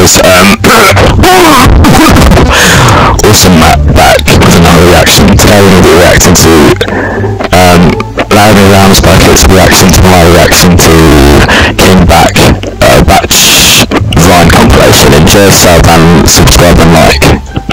guys, awesome Matt back with another reaction. Today we're going to be reacting to LARAMEY RAMSUBUCKETS reaction to my reaction to King BACH Vine compilation. Enjoy, sub and subscribe and like.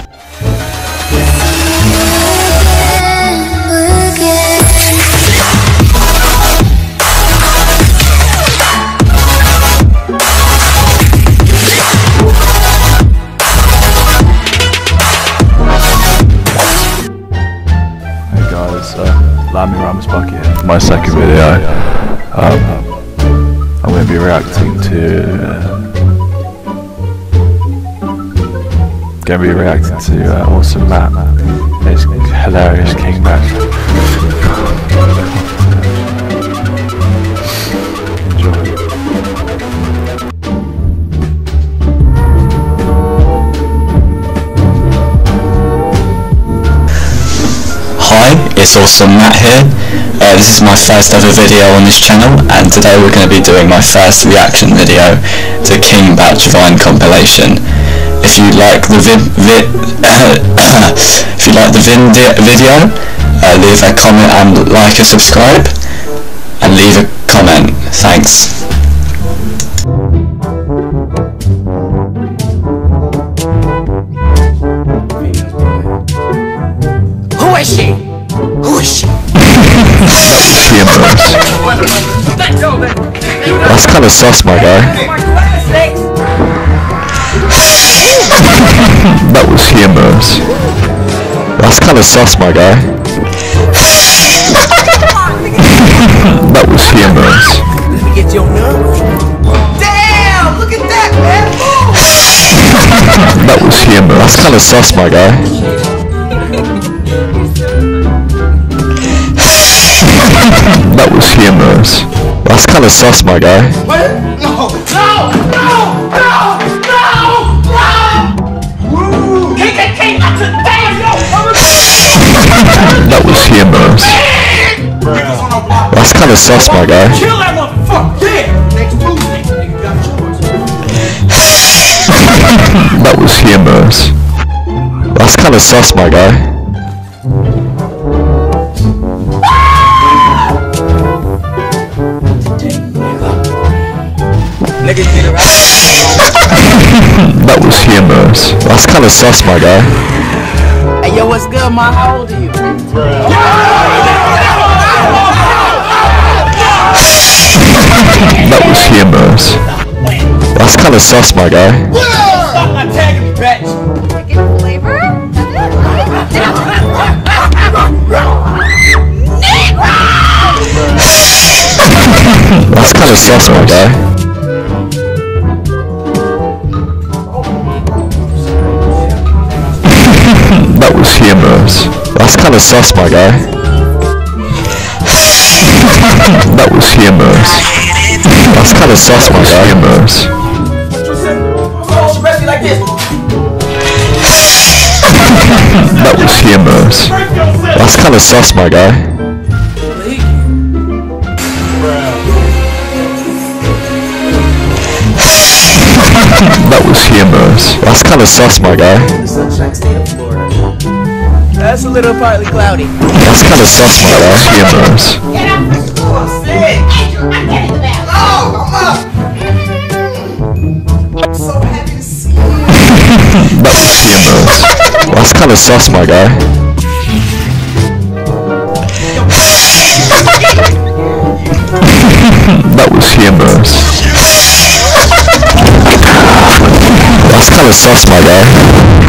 LARAMEY RAMSUBUCKETS, my second video. I'm going to be reacting to awesome Matt. It's hilarious King BACH. Enjoy. Hi, it's awesome Matt here. This is my first ever video on this channel, and today we're going to be doing my first reaction video to King BACH Vine compilation. If you like the video, leave a comment and like and subscribe, and leave a comment. Thanks. Who is she? Who is she? That's kind of sus, my guy. That was humorous. That's kind of sus, my guy. That was humorous. Let me get your number. Damn! Look at that, man! That was humorous. That's kind of sus, my guy. That was humorous. That's kind of sus, my guy. What? No! No! No! No! No! No! King, that's a damn yo! That was humorous. That's kind of sus, my guy. Kill that motherfucker! Yeah! Next Tuesday, nigga got yours. That was humorous. That's kind of sus, my guy. That was humorous. That's kind of sus, my guy. Hey, yo, what's good, man? How old are you? That was humorous. That's kind of sus, my guy. Stop not tagging me, bitch. Chicken flavor? That's kind of sus, my guy. That was humorous. That's kind of sus, my guy. That was humorous. That's kind of sus, my guy. Humorous. That was humorous. That's kind of sus, my guy. That was humorous. That's kind of sus, my guy. That's a little partly cloudy. That's kind of sus, my guy. Humorous. I'm so happy to see you. That was humorous. That's kind of sus, my guy. That was humorous. That's kind of sus, my guy.